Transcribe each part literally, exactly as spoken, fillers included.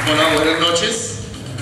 Hola, buenas noches.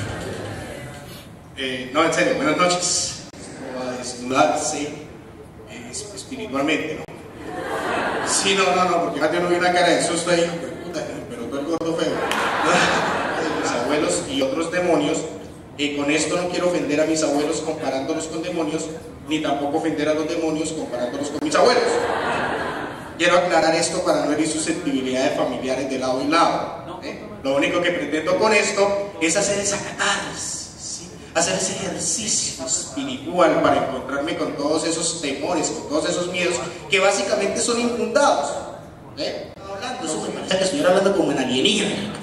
Eh, no, en serio, buenas noches. Como a desnudarse eh, espiritualmente, ¿no? Sí, no, no, no, porque yo no vi una cara de susto ahí, puta, pero todo el gordo feo. Mis abuelos y otros demonios. Eh, con esto no quiero ofender a mis abuelos comparándolos con demonios, ni tampoco ofender a los demonios comparándolos con mis abuelos. Quiero aclarar esto para no herir susceptibilidades familiares de lado y lado. ¿eh? Lo único que pretendo con esto es hacer esa catarsis, ¿sí? Hacer ese ejercicio espiritual para encontrarme con todos esos temores, con todos esos miedos que básicamente son infundados. ¿eh? Hablando, eso me parece que estoy hablando como en alienígena.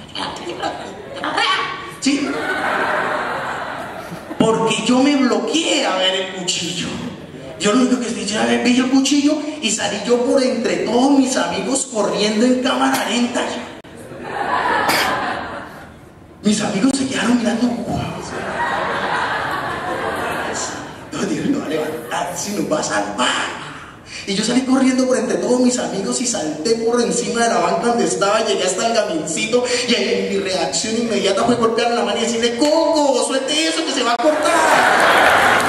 ¿Sí? Porque yo me bloqueé a ver el cuchillo. Yo lo único que estoy diciendo, vi el cuchillo y salí yo por entre todos mis amigos corriendo en cámara lenta. Mis amigos se quedaron mirando. No, Dios no va a levantar, si nos va a salvar. Y yo salí corriendo por entre todos mis amigos y salté por encima de la banca donde estaba, llegué hasta el gamincito y ahí mi reacción inmediata fue golpear la mano y decirle: ¡Coco, suelte eso que se va a cortar!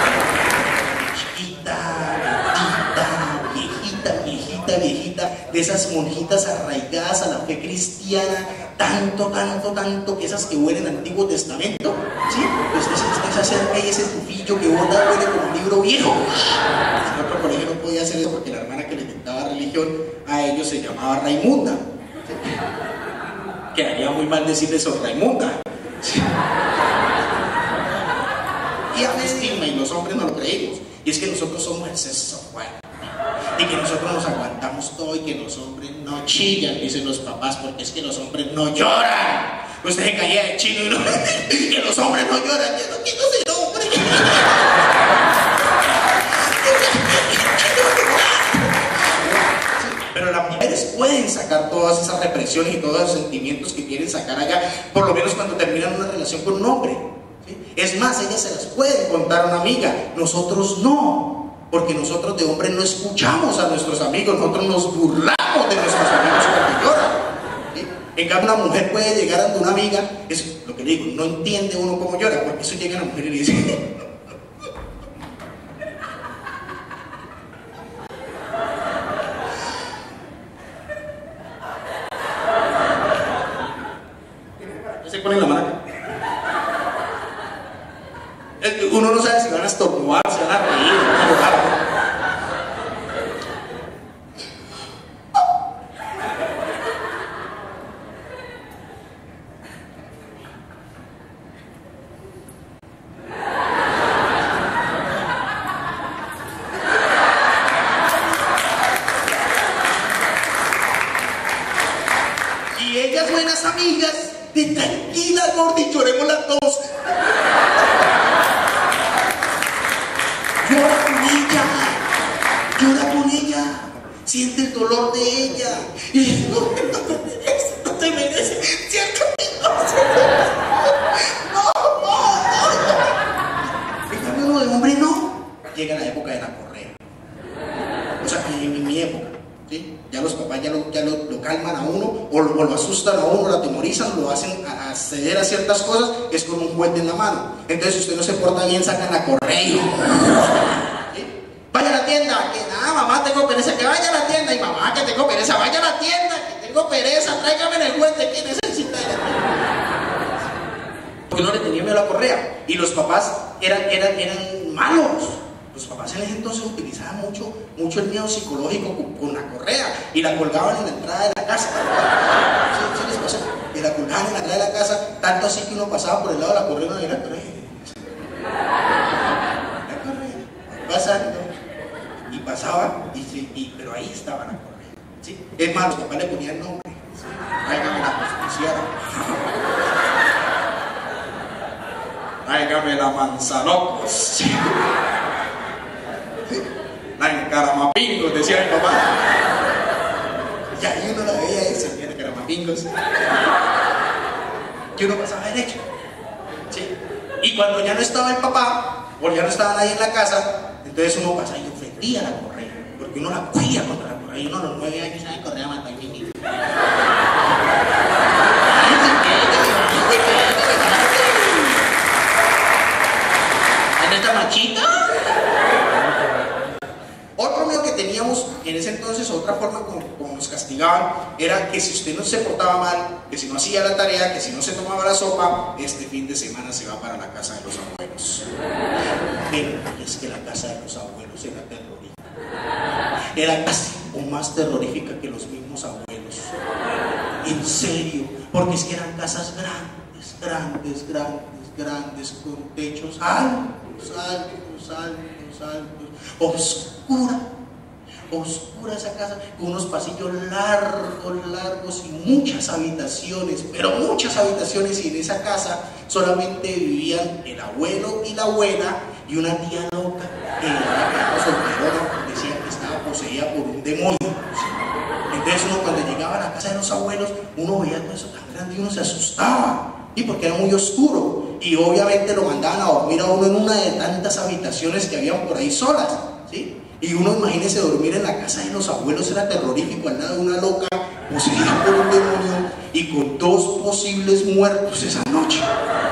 Viejita, de esas monjitas arraigadas a la fe cristiana, tanto, tanto, tanto, que esas que huelen al Antiguo Testamento, ¿sí? Pues esa cerca y ese tufillo que bota huele como un libro viejo. En otro colegio no podía hacer eso porque la hermana que le dictaba religión a ellos se llamaba Raimunda. ¿sí? Quedaría muy mal decirle Sor Raimunda. ¿sí? Y a estigma, y los hombres no lo creímos. Y es que nosotros somos el sexo fuerte. Y que nosotros nos aguantamos todo y que los hombres no chillan, dicen los papás, porque es que los hombres no lloran. Usted se caía de chino y no, que los hombres no lloran. Yo no quiero ser hombre. Pero las mujeres pueden sacar todas esas represiones y todos esos sentimientos que quieren sacar allá, por lo menos cuando terminan una relación con un hombre. ¿sí? Es más, ellas se las pueden contar a una amiga, nosotros no. Porque nosotros de hombres no escuchamos a nuestros amigos, nosotros nos burlamos de nuestros amigos cuando lloran. ¿sí? En cambio, una mujer puede llegar ante una amiga, es lo que le digo, no entiende uno cómo llora, porque eso llega a la mujer y le dice: se pone la mano acá. Uno no sabe si van a estornudar, si van a reír, van a llorar. Y ellas, buenas amigas, de tranquila, Gordi, lloremos las dos. Llora con ella, llora con ella, siente el dolor de ella. Y no, no te merece, no te merece, cierto que no, no, no, no. En cambio, uno de hombre no. Llega la época de la correa. O sea, en mi época, ¿sí? Ya los papás ya lo, ya lo, lo calman a uno, o lo, o lo asustan a uno, lo atemorizan, lo hacen a, a ceder a ciertas cosas, que es con un juguete en la mano. Entonces, si usted no se porta bien, sacan la correa. ¿sí? Vaya a la tienda, que nada, mamá, tengo pereza, que vaya a la tienda, y mamá, que tengo pereza, vaya a la tienda, que tengo pereza, tráigame el juguete, que necesita. Porque no le tenía miedo a la correa, y los papás eran, eran, eran malos. Los papás en ese entonces utilizaban mucho, mucho el miedo psicológico con, con la correa y la colgaban en la entrada de la casa. ¿Sí, sí les pasó? Y la colgaban en la entrada de la casa, tanto así que uno pasaba por el lado de la correa y uno era correa. La correa, pasando, y pasaba, y, y, pero ahí estaba la correa. ¿sí? Es más, los papás le ponían nombre. ¿sí? Tráigame la constitución. Tráigame la manzanocos. ¿sí? La encaramapingos, decía mi papá. Y ahí uno la veía y se veía encaramapingos. Y uno pasaba derecho. ¿sí? Y cuando ya no estaba el papá, o ya no estaba nadie en la casa, entonces uno pasaba y ofendía la correa. Porque uno la cuida contra la correa. Y uno a los nueve años sabe correa mata y como nos castigaban, era que si usted no se portaba mal, que si no hacía la tarea, que si no se tomaba la sopa, este fin de semana se va para la casa de los abuelos. Pero es que la casa de los abuelos era terrorífica. Era casi o más terrorífica que los mismos abuelos. En serio, porque es que eran casas grandes, grandes, grandes, grandes, con techos altos, altos, altos, altos, oscura. Oscura esa casa, con unos pasillos largos, largos y muchas habitaciones, pero muchas habitaciones, y en esa casa solamente vivían el abuelo y la abuela y una tía loca que era solterona, decían que estaba poseída por un demonio. Entonces uno cuando llegaba a la casa de los abuelos, uno veía todo eso tan grande y uno se asustaba, y porque era muy oscuro, y obviamente lo mandaban a dormir a uno en una de tantas habitaciones que habían por ahí solas, ¿sí? Y uno, imagínese, dormir en la casa de los abuelos era terrorífico, al lado de una loca poseída por un demonio y con dos posibles muertos esa noche.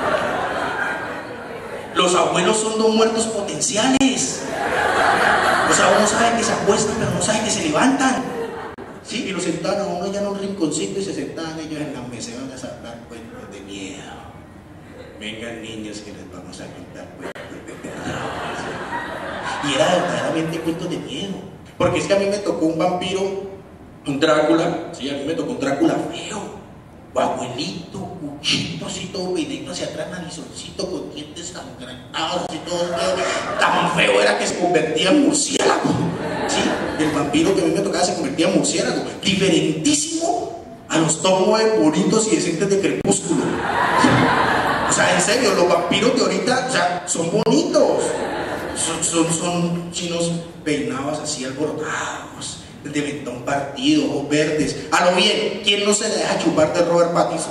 Los abuelos son dos muertos potenciales. O sea, uno sabe que se acuestan, pero no sabe que se levantan. ¿Sí? Y los sentaban a uno ya en un rinconcito y se sentaban ellos en la mesa y van a sacar cuentos de miedo. Vengan niños que les vamos a contar cuentos de terror. Y era verdaderamente cuentos de miedo, porque es que a mí me tocó un vampiro, un Drácula, sí, a mí me tocó un Drácula feo, abuelito, cuchito, así todo peinado hacia atrás, narizoncito, con dientes sangrantados, así todo feo, tan feo era que se convertía en murciélago, sí, el vampiro que a mí me tocaba se convertía en murciélago, diferentísimo a los tomos bonitos y decentes de Crepúsculo, ¿sí? O sea, en serio, los vampiros de ahorita, o sea, son bonitos. Son, son, son chinos peinados así alborotados, de mentón partido, ojos verdes. A lo bien, ¿quién no se le deja chupar de Robert Pattinson?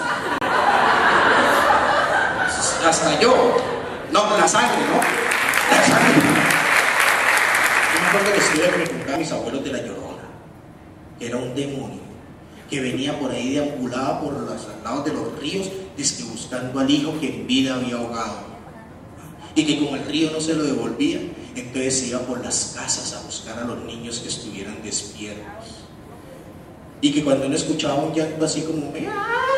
Hasta yo. No, la sangre, ¿no? La sangre. Yo me acuerdo de la historia que me contaban mis abuelos de la Llorona, que era un demonio que venía por ahí deambulaba por los lados de los ríos, dizque buscando al hijo que en vida había ahogado. Y que como el río no se lo devolvía, entonces se iba por las casas a buscar a los niños que estuvieran despiertos. Y que cuando uno escuchaba un llanto así como era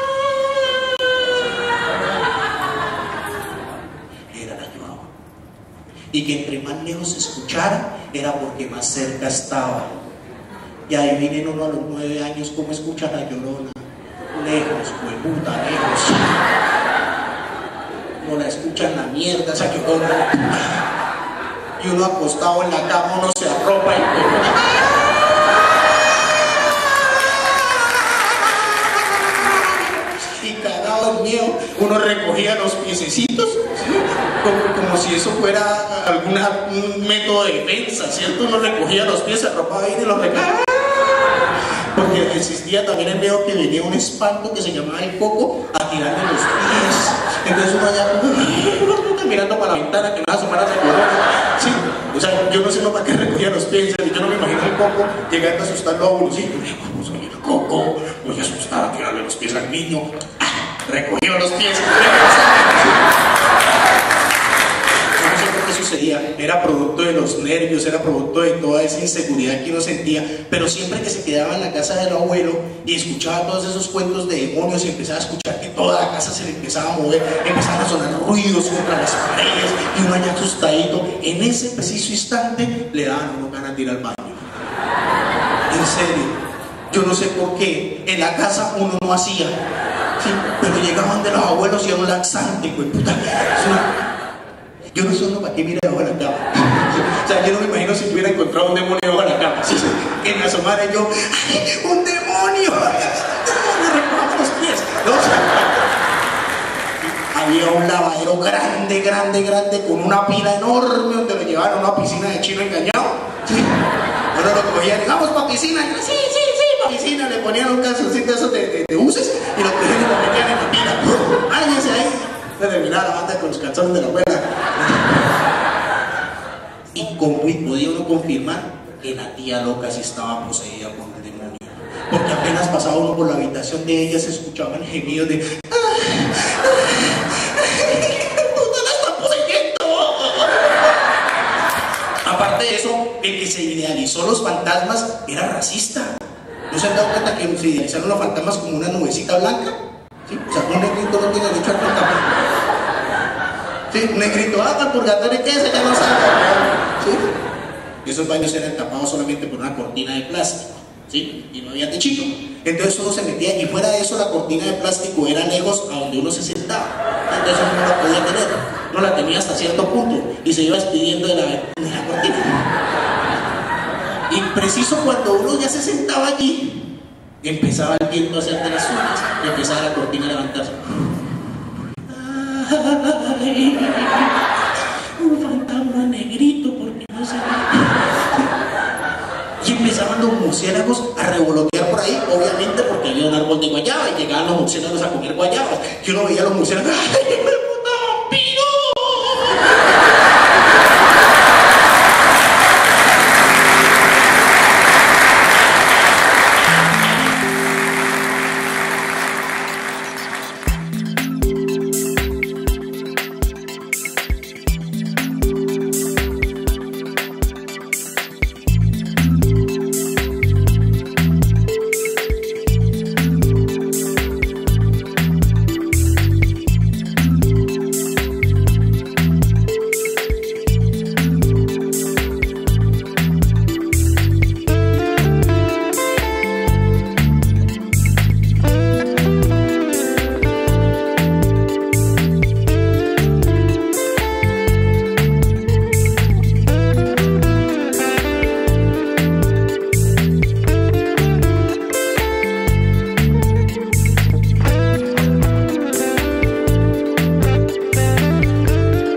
la Llorona. Y que entre más lejos se escuchara, era porque más cerca estaba. Y ahí vienen uno a los nueve años, ¿cómo escucha la Llorona? Lejos, pues puta, lejos. No la escuchan la mierda, esa Llorona. Y uno acostado en la cama, uno se arropa y y cagado de miedo, uno recogía los piececitos, ¿sí? como, como si eso fuera alguna, un método de defensa, ¿cierto? Uno recogía los pies, se arropaba bien y los recogía. Porque existía también el miedo que venía un espanto que se llamaba el coco a tirarle los pies. Entonces uno allá mirando para la ventana que no va a asomar a la Llorona. Sí, o sea, yo no sé no para qué recogía los pies. Yo no me imagino el coco llegando a asustarlo a uno. Sí, vamos a ir al coco, voy a asustar a tirarle los pies al niño. Recogió los pies. Sucedía, era producto de los nervios, era producto de toda esa inseguridad que uno sentía, pero siempre que se quedaba en la casa del abuelo y escuchaba todos esos cuentos de demonios y empezaba a escuchar que toda la casa se le empezaba a mover, empezaban a sonar ruidos contra las paredes y uno allá asustadito, en ese preciso instante le daban uno ganas de ir al baño. En serio, yo no sé por qué en la casa uno no hacía, ¿sí? Pero llegaban de los abuelos y era un laxante, pues puta. Yo no sé uno para qué mira debajo de la cama. O sea, yo no me imagino si tuviera encontrado un demonio debajo de la cama. ¿Sí? Que me asomara yo, ¡ay, un demonio! ¡Me recogamos los pies! ¿No? O sea, había un lavadero grande, grande, grande, con una pila enorme donde lo llevaban a una piscina de chino engañado. ¿Sí? Ahora lo cogían, vamos para piscina. Y yo, sí, sí, sí, para piscina. Le ponían un calzoncito esos de, de, de buses y lo cogían y lo metían en la pila. ¡Áñese ahí! De terminar la banda con los calzones de la abuela. Y como podía uno confirmar que la tía loca sí estaba poseída por el demonio, porque apenas pasaba uno por la habitación de ella se escuchaban gemidos de ¡ah! ¡puta, la está poseyendo! Aparte de eso, el que se idealizó los fantasmas era racista. O ¿No se han dado cuenta que se idealizaron los fantasmas como una nubecita blanca? ¿Sí? O sea, un negrito no tiene derecho al fantasma. ¿Sí? Un negrito, ah, para el purgatorio, ¿qué es? Ya no sabe. ¿Sí? Y esos baños eran tapados solamente por una cortina de plástico, ¿sí? Y no había techito. Entonces uno se metía, y fuera de eso la cortina de plástico era lejos a donde uno se sentaba. Entonces uno no la podía tener. No la tenía hasta cierto punto y se iba despidiendo de la, de la cortina. Y preciso cuando uno ya se sentaba allí, empezaba el viento a hacer de las uñas y empezaba la cortina a levantarse. Ay, un fantasma negrito, porque no se ve. Y empezaban los murciélagos a revolotear por ahí, obviamente porque había un árbol de guayaba y llegaban los murciélagos a comer guayabas. Que uno veía a los murciélagos, ¡ay, qué puta vampiro!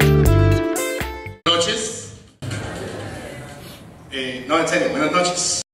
Eh, no, en serio, buenas noches.